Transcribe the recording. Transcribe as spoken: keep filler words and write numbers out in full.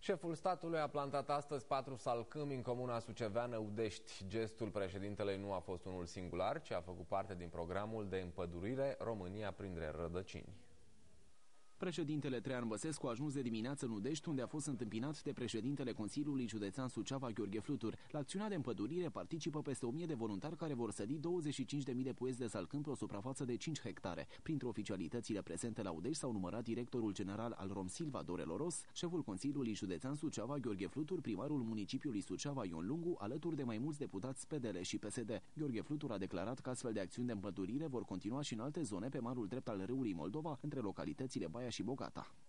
Șeful statului a plantat astăzi patru salcâmi în comuna suceveană Udești. Gestul președintelui nu a fost unul singular, ci a făcut parte din programul de împădurire România printre rădăcini. Președintele Traian Băsescu a ajuns de dimineață în Udești, unde a fost întâmpinat de președintele Consiliului Județean Suceava, Gheorghe Flutur. La acțiunea de împădurire participă peste o mie de voluntari care vor sădi douăzeci și cinci de mii de puieți de salcâm pe o suprafață de cinci hectare. Printre oficialitățile prezente la Udești s-au numărat directorul general al Romsilva, Dorel Oros, șeful Consiliului Județean Suceava, Gheorghe Flutur, primarul municipiului Suceava, Ion Lungu, alături de mai mulți deputați P D L și P S D. Gheorghe Flutur a declarat că astfel de acțiuni de împădurire vor continua și în alte zone pe malul drept al râului Moldova, între localitățile Baia și Bogata.